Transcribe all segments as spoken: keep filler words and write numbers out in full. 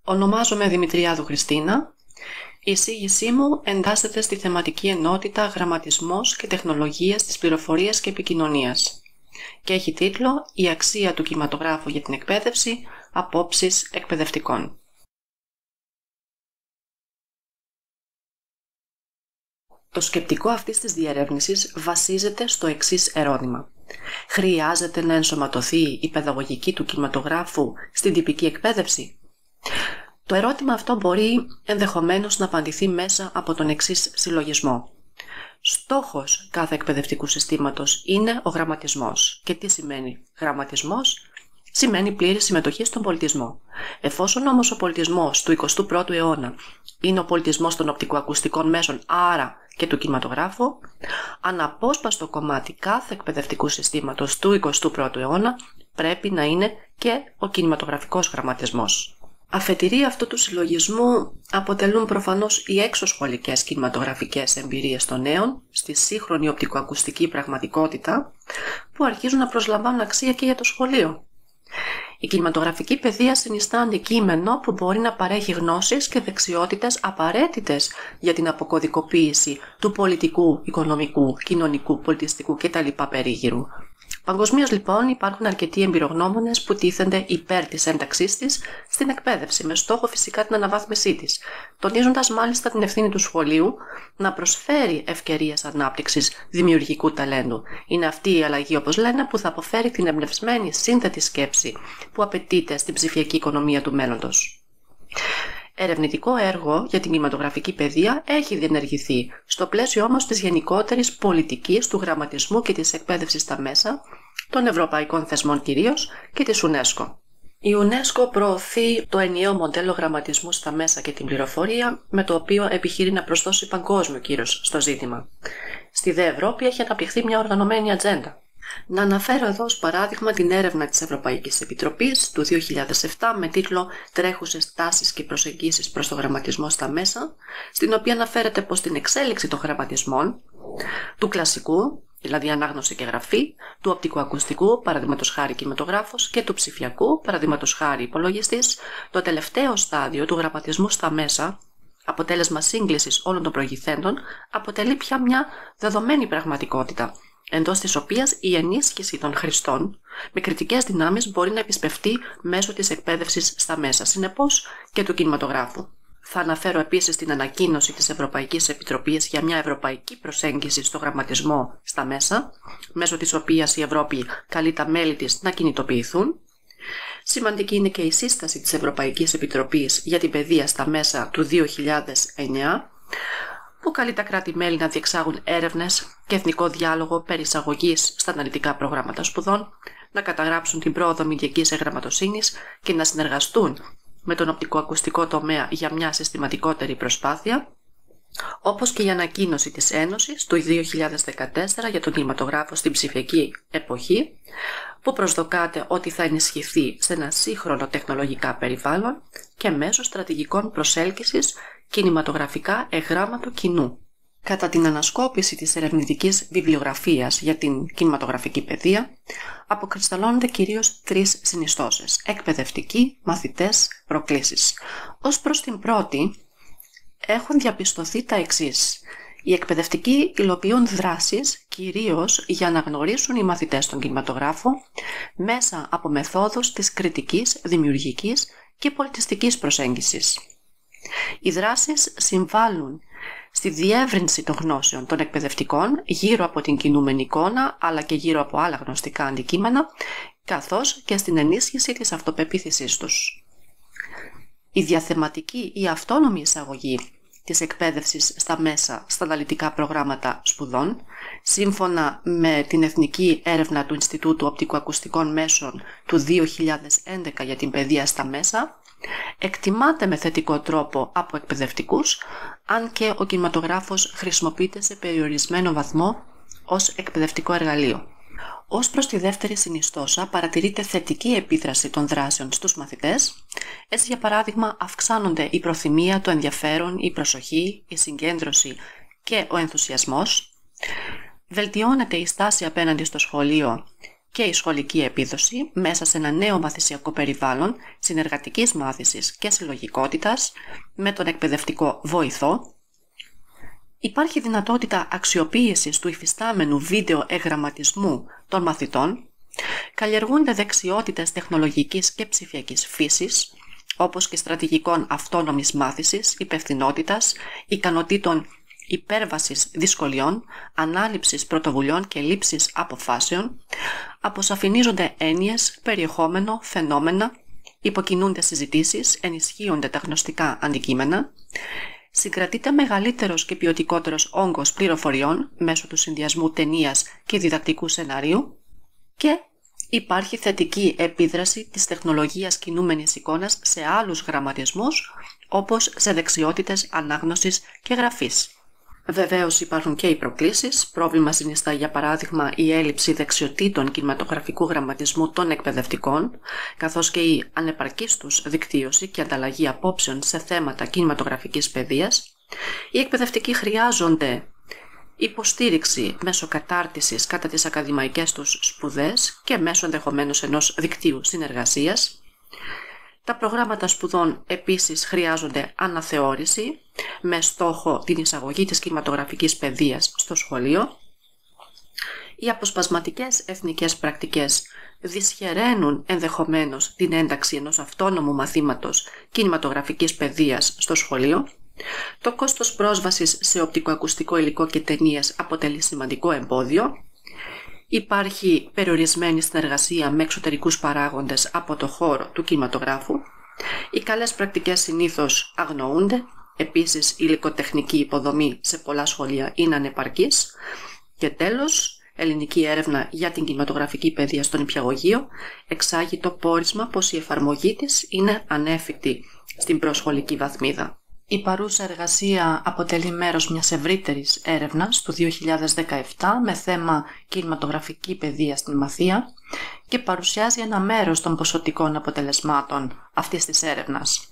Ονομάζομαι Δημητριάδου Χριστίνα. Η εισήγησή μου εντάσσεται στη θεματική ενότητα Γραμματισμός και Τεχνολογίες της Πληροφορίας και Επικοινωνίας και έχει τίτλο «Η αξία του κινηματογράφου για την εκπαίδευση, απόψεις εκπαιδευτικών». Το σκεπτικό αυτής της διερεύνησης βασίζεται στο εξής ερώτημα. Χρειάζεται να ενσωματωθεί η παιδαγωγική του κινηματογράφου στην τυπική εκπαίδευση? Το ερώτημα αυτό μπορεί ενδεχομένως να απαντηθεί μέσα από τον εξής συλλογισμό. Στόχος κάθε εκπαιδευτικού συστήματος είναι ο γραμματισμός. Και τι σημαίνει γραμματισμός? Σημαίνει πλήρη συμμετοχή στον πολιτισμό. Εφόσον όμως ο πολιτισμός του εικοστού πρώτου αιώνα είναι ο πολιτισμός των οπτικοακουστικών μέσων, άρα και του κινηματογράφου, αναπόσπαστο κομμάτι κάθε εκπαιδευτικού συστήματος του εικοστού πρώτου αιώνα πρέπει να είναι και ο κινηματογραφικός γραμματισμός. Αφετηρία αυτού του συλλογισμού αποτελούν προφανώς οι έξωσχολικές κινηματογραφικές εμπειρίες των νέων στη σύγχρονη οπτικοακουστική πραγματικότητα που αρχίζουν να προσλαμβάνουν αξία και για το σχολείο. Η κινηματογραφική παιδεία συνιστά αντικείμενο που μπορεί να παρέχει γνώσεις και δεξιότητες απαραίτητες για την αποκωδικοποίηση του πολιτικού, οικονομικού, κοινωνικού, πολιτιστικού κτλ. Περίγυρου. Παγκοσμίως λοιπόν υπάρχουν αρκετοί εμπειρογνώμονες που τίθενται υπέρ της ένταξής της στην εκπαίδευση, με στόχο φυσικά την αναβάθμισή της, τονίζοντας μάλιστα την ευθύνη του σχολείου να προσφέρει ευκαιρίες ανάπτυξης δημιουργικού ταλέντου. Είναι αυτή η αλλαγή, όπως λένε, που θα αποφέρει την εμπνευσμένη σύνθετη σκέψη που απαιτείται στην ψηφιακή οικονομία του μέλλοντος. Ερευνητικό έργο για την κινηματογραφική παιδεία έχει διενεργηθεί, στο πλαίσιο όμως της γενικότερης πολιτικής του γραμματισμού και της εκπαίδευσης στα μέσα, των ευρωπαϊκών θεσμών κυρίως και της UNESCO. Η UNESCO προωθεί το ενιαίο μοντέλο γραμματισμού στα μέσα και την πληροφορία, με το οποίο επιχειρεί να προσδώσει παγκόσμιο κύρος στο ζήτημα. Στη ΔΕ Ευρώπη έχει αναπτυχθεί μια οργανωμένη ατζέντα. Να αναφέρω εδώ ως παράδειγμα την έρευνα της Ευρωπαϊκής Επιτροπής του δύο χιλιάδες επτά με τίτλο «Τρέχουσες τάσεις και προσεγγίσεις προς το γραμματισμό στα μέσα», στην οποία αναφέρεται πως την εξέλιξη των γραμματισμών, του κλασικού, δηλαδή ανάγνωση και γραφή, του οπτικοακουστικού, παραδείγματος χάρη κινηματογράφος, και του ψηφιακού, παραδείγματος χάρη υπολογιστής, το τελευταίο στάδιο του γραμματισμού στα μέσα, αποτέλεσμα σύγκλησης όλων των προηγηθέντων, αποτελεί πια μια δεδομένη πραγματικότητα, εντός της οποίας η ενίσχυση των χρηστών με κριτικές δυνάμεις μπορεί να επισπευτεί μέσω της εκπαίδευσης στα μέσα, συνεπώς και του κινηματογράφου. Θα αναφέρω επίσης την ανακοίνωση της Ευρωπαϊκής Επιτροπής για μια ευρωπαϊκή προσέγγιση στο γραμματισμό στα μέσα, μέσω της οποίας η Ευρώπη καλεί τα μέλη της να κινητοποιηθούν. Σημαντική είναι και η σύσταση της Ευρωπαϊκής Επιτροπής για την παιδεία στα μέσα του δύο χιλιάδες εννιά, που καλεί τα κράτη-μέλη να διεξάγουν έρευνες και εθνικό διάλογο περί εισαγωγής στα αναλυτικά προγράμματα σπουδών, να καταγράψουν την πρόοδο μηντιακής εγγραμματοσύνης και να συνεργαστούν με τον οπτικοακουστικό τομέα για μια συστηματικότερη προσπάθεια, όπως και η ανακοίνωση της Ένωσης του δύο χιλιάδες δεκατέσσερα για τον κινηματογράφο στην ψηφιακή εποχή, που προσδοκάται ότι θα ενισχυθεί σε ένα σύγχρονο τεχνολογικά περιβάλλον και μέσω στρατηγικών προσέλκυσης κινηματογραφικά εγγράμματο κοινού. Κατά την ανασκόπηση της ερευνητικής βιβλιογραφίας για την κινηματογραφική παιδεία, αποκρισταλώνονται κυρίως τρεις συνιστώσεις: εκπαιδευτική, μαθητές, προκλήσεις. Ως προς την πρώτη, έχουν διαπιστωθεί τα εξής. Οι εκπαιδευτικοί υλοποιούν δράσεις κυρίως για να γνωρίσουν οι μαθητές τον κινηματογράφο μέσα από μεθόδους της κριτικής, δημιουργικής και πολιτιστικής προσέγγισης. Οι δράσεις συμβάλλουν στη διεύρυνση των γνώσεων των εκπαιδευτικών γύρω από την κινούμενη εικόνα, αλλά και γύρω από άλλα γνωστικά αντικείμενα, καθώς και στην ενίσχυση της αυτοπεποίθησής τους. Η διαθεματική ή αυτόνομη εισαγωγή της εκπαίδευσης στα μέσα στα αναλυτικά προγράμματα σπουδών, σύμφωνα με την Εθνική Έρευνα του Ινστιτούτου Οπτικοακουστικών Μέσων του δύο χιλιάδες έντεκα για την παιδεία στα μέσα, εκτιμάται με θετικό τρόπο από εκπαιδευτικούς, αν και ο κινηματογράφος χρησιμοποιείται σε περιορισμένο βαθμό ως εκπαιδευτικό εργαλείο. Ως προς τη δεύτερη συνιστόσα παρατηρείται θετική επίδραση των δράσεων στους μαθητές. Έτσι, για παράδειγμα, αυξάνονται η προθυμία, το ενδιαφέρον, η προσοχή, η συγκέντρωση και ο ενθουσιασμός. Βελτιώνεται η στάση απέναντι στο σχολείο και η σχολική επίδοση μέσα σε ένα νέο μαθησιακό περιβάλλον συνεργατικής μάθησης και συλλογικότητας με τον εκπαιδευτικό βοηθό. Υπάρχει δυνατότητα αξιοποίησης του υφιστάμενου βίντεο εγγραμματισμού των μαθητών. Καλλιεργούνται δεξιότητες τεχνολογικής και ψηφιακής φύσης, όπως και στρατηγικών αυτόνομης μάθησης, υπευθυνότητας, ικανοτήτων υπέρβασης δυσκολιών, ανάληψης πρωτοβουλειών και λήψης αποφάσεων, αποσαφηνίζονται έννοιες, περιεχόμενο, φαινόμενα, υποκινούνται συζητήσεις, ενισχύονται τα γνωστικά αντικείμενα, συγκρατείται μεγαλύτερος και ποιοτικότερος όγκος πληροφοριών μέσω του συνδυασμού ταινίας και διδακτικού σενάριου και υπάρχει θετική επίδραση της τεχνολογίας κινούμενης εικόνας σε άλλους γραμματισμούς, όπως σε δεξιότητες ανάγνωσης και γραφής. Βεβαίως υπάρχουν και οι προκλήσεις. Πρόβλημα συνιστά για παράδειγμα η έλλειψη δεξιοτήτων κινηματογραφικού γραμματισμού των εκπαιδευτικών, καθώς και η ανεπαρκής τους δικτύωση και ανταλλαγή απόψεων σε θέματα κινηματογραφικής παιδείας. Οι εκπαιδευτικοί χρειάζονται υποστήριξη μέσω κατάρτισης κατά τις ακαδημαϊκές τους σπουδές και μέσω ενδεχομένως ενός δικτύου συνεργασίας. Τα προγράμματα σπουδών επίσης χρειάζονται αναθεώρηση με στόχο την εισαγωγή της κινηματογραφικής παιδείας στο σχολείο. Οι αποσπασματικές εθνικές πρακτικές δυσχεραίνουν ενδεχομένως την ένταξη ενός αυτόνομου μαθήματος κινηματογραφικής παιδείας στο σχολείο. Το κόστος πρόσβασης σε οπτικοακουστικό υλικό και ταινίες αποτελεί σημαντικό εμπόδιο. Υπάρχει περιορισμένη συνεργασία με εξωτερικούς παράγοντες από το χώρο του κινηματογράφου. Οι καλές πρακτικές συνήθως αγνοούνται. Επίσης, η υλικοτεχνική υποδομή σε πολλά σχολεία είναι ανεπαρκής. Και τέλος, ελληνική έρευνα για την κινηματογραφική παιδεία στον νηπιαγωγείο εξάγει το πόρισμα πως η εφαρμογή της είναι ανέφικτη στην προσχολική βαθμίδα. Η παρούσα εργασία αποτελεί μέρος μιας ευρύτερης έρευνας του δύο χιλιάδες δεκαεπτά με θέμα κινηματογραφική παιδεία στην μαθία και παρουσιάζει ένα μέρος των ποσοτικών αποτελεσμάτων αυτής της έρευνας.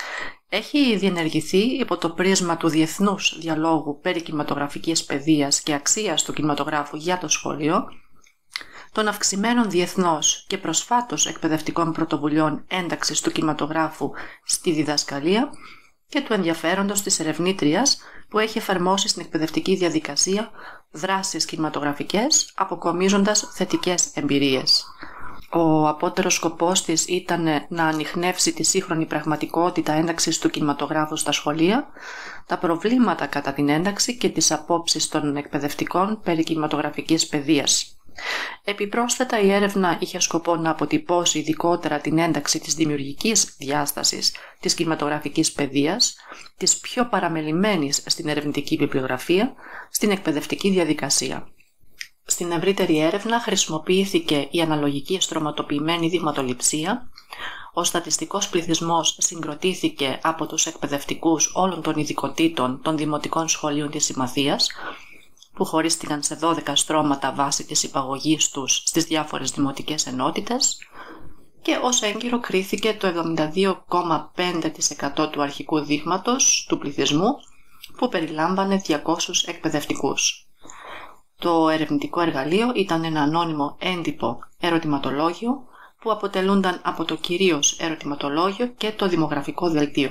Έχει διενεργηθεί υπό το πρίσμα του διεθνούς διαλόγου περί κινηματογραφικής παιδείας και αξίας του κινηματογράφου για το σχολείο, των αυξημένων διεθνώς και προσφάτως εκπαιδευτικών πρωτοβουλειών ένταξης του κινηματογράφου στη διδασκαλία και του ενδιαφέροντος της ερευνήτριας που έχει εφαρμόσει στην εκπαιδευτική διαδικασία δράσεις κινηματογραφικές, αποκομίζοντας θετικές εμπειρίες. Ο απότερος σκοπός της ήταν να ανιχνεύσει τη σύγχρονη πραγματικότητα ένταξης του κινηματογράφου στα σχολεία, τα προβλήματα κατά την ένταξη και τις απόψεις των εκπαιδευτικών περί κινηματογραφικής παιδείας. Επιπρόσθετα, η έρευνα είχε σκοπό να αποτυπώσει ειδικότερα την ένταξη της δημιουργικής διάστασης της κινηματογραφικής παιδείας, της πιο παραμελημένης στην ερευνητική βιβλιογραφία, στην εκπαιδευτική διαδικασία. Στην ευρύτερη έρευνα χρησιμοποιήθηκε η αναλογική στρωματοποιημένη δειγματοληψία, ο στατιστικός πληθυσμός συγκροτήθηκε από τους εκπαιδευτικούς όλων των ειδικοτήτων των δημοτικών σχολείων της Συμμαθίας, που χωρίστηκαν σε δώδεκα στρώματα βάσει της υπαγωγής τους στις διάφορες δημοτικές ενότητες και ως έγκυρο κρίθηκε το εβδομήντα δύο κόμμα πέντε τοις εκατό του αρχικού δείγματος του πληθυσμού που περιλάμβανε διακόσιους εκπαιδευτικούς. Το ερευνητικό εργαλείο ήταν ένα ανώνυμο έντυπο ερωτηματολόγιο που αποτελούνταν από το κυρίως ερωτηματολόγιο και το δημογραφικό δελτίο.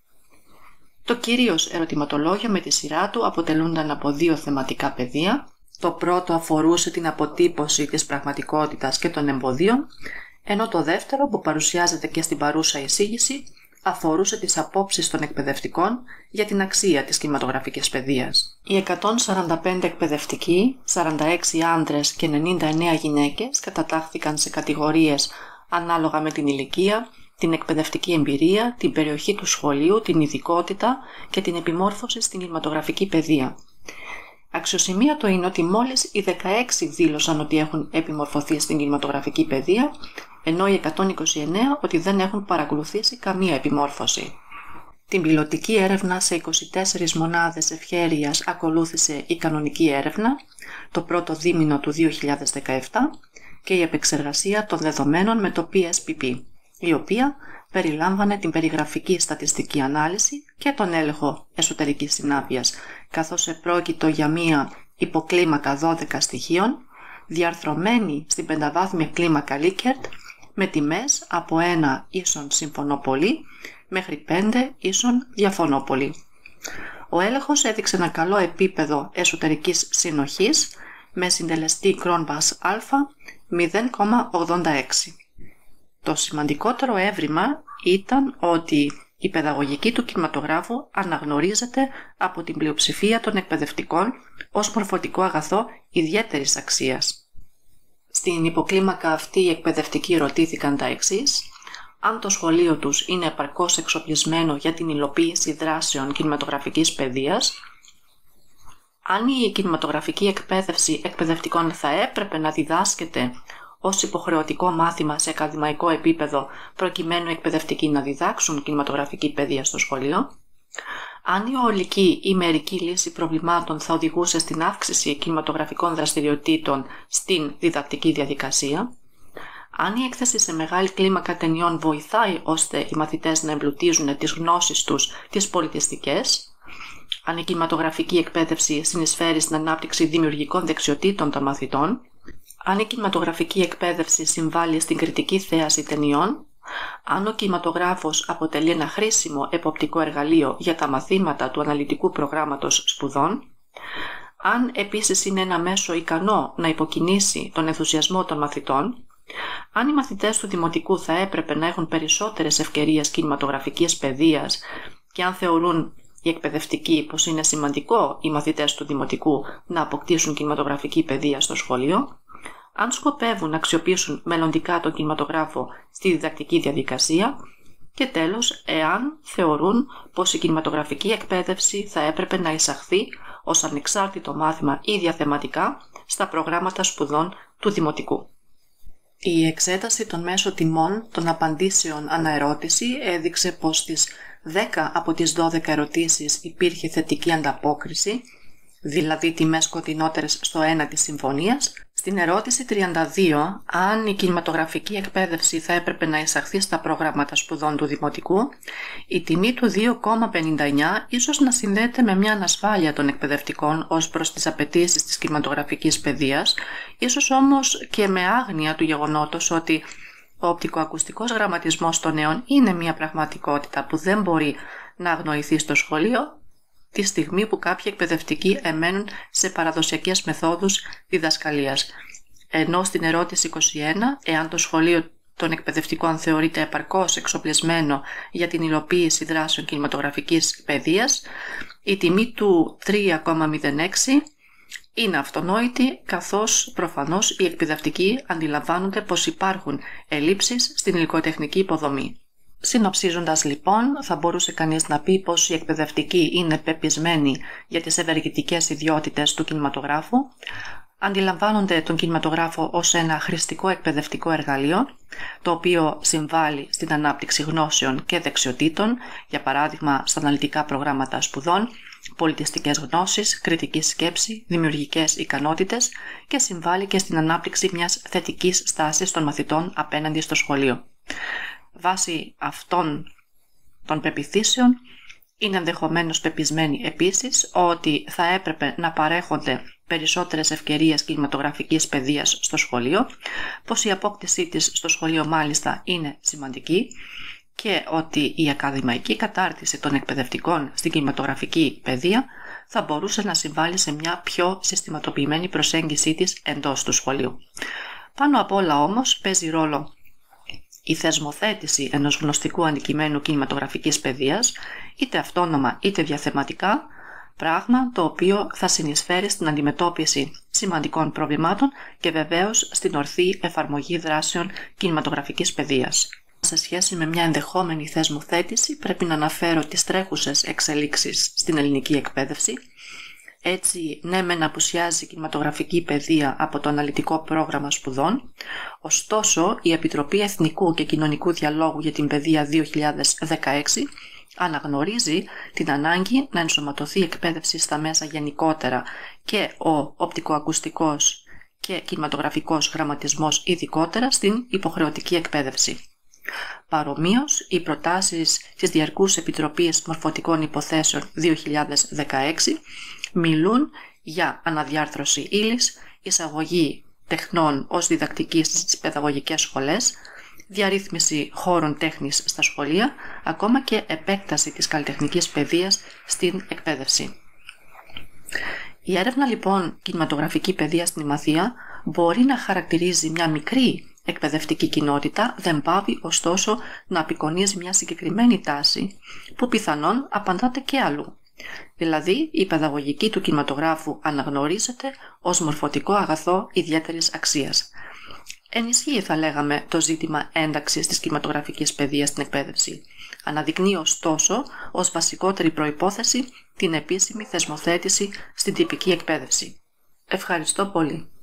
Το κυρίως ερωτηματολόγιο με τη σειρά του αποτελούνταν από δύο θεματικά πεδία. Το πρώτο αφορούσε την αποτύπωση της πραγματικότητας και των εμποδίων, ενώ το δεύτερο, που παρουσιάζεται και στην παρούσα εισήγηση, αφορούσε τις απόψεις των εκπαιδευτικών για την αξία της κινηματογραφικής παιδείας. Οι εκατόν σαράντα πέντε εκπαιδευτικοί, σαράντα έξι άντρες και ενενήντα εννέα γυναίκες κατατάχθηκαν σε κατηγορίες ανάλογα με την ηλικία, την εκπαιδευτική εμπειρία, την περιοχή του σχολείου, την ειδικότητα και την επιμόρφωση στην κινηματογραφική παιδεία. Αξιοσημείωτο είναι ότι μόλις οι δεκαέξι δήλωσαν ότι έχουν επιμορφωθεί στην κινηματογραφική παιδεία, ενώ οι εκατόν είκοσι εννέα ότι δεν έχουν παρακολουθήσει καμία επιμόρφωση. Την πιλωτική έρευνα σε είκοσι τέσσερις μονάδες ευχέρειας ακολούθησε η κανονική έρευνα, το πρώτο δίμηνο του δύο χιλιάδες δεκαεπτά, και η επεξεργασία των δεδομένων με το πι ες πι πι, η οποία περιλάμβανε την περιγραφική στατιστική ανάλυση και τον έλεγχο εσωτερικής συνάφειας, καθώς επρόκειτο για μία υποκλίμακα δώδεκα στοιχείων, διαρθρωμένη στην πενταβάθμια κλίμακα Λίκερτ, με τιμές από ένα ίσον συμφωνώ πολύ μέχρι πέντε ίσον διαφωνώ πολύ. Ο έλεγχος έδειξε ένα καλό επίπεδο εσωτερικής συνοχής με συντελεστή Cronbach's α μηδέν κόμμα ογδόντα έξι. Το σημαντικότερο έβριμα ήταν ότι η παιδαγωγική του κινηματογράφου αναγνωρίζεται από την πλειοψηφία των εκπαιδευτικών ως μορφωτικό αγαθό ιδιαίτερης αξίας. Στην υποκλίμακα αυτή οι εκπαιδευτικοί ρωτήθηκαν τα εξής: αν το σχολείο τους είναι επαρκώς εξοπλισμένο για την υλοποίηση δράσεων κινηματογραφικής παιδείας, αν η κινηματογραφική εκπαίδευση εκπαιδευτικών θα έπρεπε να διδάσκεται ως υποχρεωτικό μάθημα σε ακαδημαϊκό επίπεδο προκειμένου οι εκπαιδευτικοί να διδάξουν κινηματογραφική παιδεία στο σχολείο, αν η ολική ή μερική λύση προβλημάτων θα οδηγούσε στην αύξηση κινηματογραφικών δραστηριοτήτων στην διδακτική διαδικασία, αν η έκθεση σε μεγάλη κλίμακα ταινιών βοηθάει ώστε οι μαθητές να εμπλουτίζουν τις γνώσεις τους τις πολιτιστικές, αν η κινηματογραφική εκπαίδευση συνεισφέρει στην ανάπτυξη δημιουργικών δεξιοτήτων των μαθητών, αν η κινηματογραφική εκπαίδευση συμβάλλει στην κριτική θέαση ταινιών, αν ο κινηματογράφος αποτελεί ένα χρήσιμο εποπτικό εργαλείο για τα μαθήματα του αναλυτικού προγράμματος σπουδών, αν επίσης είναι ένα μέσο ικανό να υποκινήσει τον ενθουσιασμό των μαθητών, αν οι μαθητές του δημοτικού θα έπρεπε να έχουν περισσότερες ευκαιρίες κινηματογραφικής παιδείας και αν θεωρούν οι εκπαιδευτικοί πως είναι σημαντικό οι μαθητές του δημοτικού να αποκτήσουν κινηματογραφική παιδεία στο σχολείο, αν σκοπεύουν να αξιοποιήσουν μελλοντικά τον κινηματογράφο στη διδακτική διαδικασία και τέλος, εάν θεωρούν πως η κινηματογραφική εκπαίδευση θα έπρεπε να εισαχθεί ως ανεξάρτητο μάθημα ή διαθεματικά στα προγράμματα σπουδών του δημοτικού. Η εξέταση των μέσων τιμών των απαντήσεων αναερώτηση έδειξε πως στις δέκα από τις δώδεκα ερωτήσεις υπήρχε θετική ανταπόκριση, δηλαδή τιμές κοντινότερες στο ένα της συμφωνίας. Στην ερώτηση τριάντα δύο, αν η κινηματογραφική εκπαίδευση θα έπρεπε να εισαχθεί στα προγράμματα σπουδών του δημοτικού, η τιμή του δύο κόμμα πενήντα εννιά ίσως να συνδέεται με μια ανασφάλεια των εκπαιδευτικών ως προς τις απαιτήσεις της κινηματογραφικής παιδείας, ίσως όμως και με άγνοια του γεγονότος ότι ο οπτικοακουστικός γραμματισμός των νέων είναι μια πραγματικότητα που δεν μπορεί να αγνοηθεί στο σχολείο, τη στιγμή που κάποιοι εκπαιδευτικοί εμένουν σε παραδοσιακές μεθόδους διδασκαλίας. Ενώ στην ερώτηση είκοσι ένα, εάν το σχολείο των εκπαιδευτικών θεωρείται επαρκώς εξοπλισμένο για την υλοποίηση δράσεων κινηματογραφικής παιδείας, η τιμή του τρία κόμμα μηδέν έξι είναι αυτονόητη, καθώς προφανώς οι εκπαιδευτικοί αντιλαμβάνονται πως υπάρχουν ελλείψεις στην υλικοτεχνική υποδομή. Συνοψίζοντας λοιπόν, θα μπορούσε κανείς να πει πως οι εκπαιδευτικοί είναι πεπισμένοι για τις ευεργετικές ιδιότητες του κινηματογράφου, αντιλαμβάνονται τον κινηματογράφο ως ένα χρηστικό εκπαιδευτικό εργαλείο, το οποίο συμβάλλει στην ανάπτυξη γνώσεων και δεξιοτήτων, για παράδειγμα στα αναλυτικά προγράμματα σπουδών, πολιτιστικές γνώσεις, κριτική σκέψη, δημιουργικές ικανότητες και συμβάλλει και στην ανάπτυξη μιας θετικής στάσης των μαθητών απέναντι στο σχολείο. Βάσει αυτών των πεποιθήσεων, είναι ενδεχομένως πεπισμένοι επίσης ότι θα έπρεπε να παρέχονται περισσότερες ευκαιρίες κινηματογραφικής παιδείας στο σχολείο, πως η απόκτησή της στο σχολείο μάλιστα είναι σημαντική και ότι η ακαδημαϊκή κατάρτιση των εκπαιδευτικών στην κινηματογραφική παιδεία θα μπορούσε να συμβάλλει σε μια πιο συστηματοποιημένη προσέγγιση της εντός του σχολείου. Πάνω απ' όλα όμως παίζει ρόλο η θεσμοθέτηση ενός γνωστικού αντικειμένου κινηματογραφικής παιδείας, είτε αυτόνομα είτε διαθεματικά, πράγμα το οποίο θα συνεισφέρει στην αντιμετώπιση σημαντικών προβλημάτων και βεβαίως στην ορθή εφαρμογή δράσεων κινηματογραφικής παιδείας. Σε σχέση με μια ενδεχόμενη θεσμοθέτηση, πρέπει να αναφέρω τις τρέχουσες εξελίξεις στην ελληνική εκπαίδευση. Έτσι, ναι μεν απουσιάζει η κινηματογραφική παιδεία από το αναλυτικό πρόγραμμα σπουδών, ωστόσο η Επιτροπή Εθνικού και Κοινωνικού Διαλόγου για την Παιδεία δύο χιλιάδες δεκαέξι αναγνωρίζει την ανάγκη να ενσωματωθεί η εκπαίδευση στα μέσα γενικότερα και ο οπτικοακουστικός και κινηματογραφικός γραμματισμός ειδικότερα στην υποχρεωτική εκπαίδευση. Παρομοίως, οι προτάσεις της Διαρκούς Επιτροπής Μορφωτικών Υποθέσεων δύο χιλιάδες δεκαέξι μιλούν για αναδιάρθρωση ύλης, εισαγωγή τεχνών ως διδακτική στις παιδαγωγικές σχολές, διαρρύθμιση χώρων τέχνης στα σχολεία, ακόμα και επέκταση της καλλιτεχνικής παιδείας στην εκπαίδευση. Η έρευνα λοιπόν κινηματογραφική παιδεία στην Ημαθία μπορεί να χαρακτηρίζει μια μικρή εκπαιδευτική κοινότητα, δεν πάβει ωστόσο να απεικονίζει μια συγκεκριμένη τάση που πιθανόν απαντάται και αλλού. Δηλαδή, η παιδαγωγική του κινηματογράφου αναγνωρίζεται ως μορφωτικό αγαθό ιδιαίτερης αξίας. Ενισχύει, θα λέγαμε, το ζήτημα ένταξης της κινηματογραφικής παιδείας στην εκπαίδευση. Αναδεικνύει ωστόσο ως βασικότερη προϋπόθεση την επίσημη θεσμοθέτηση στην τυπική εκπαίδευση. Ευχαριστώ πολύ.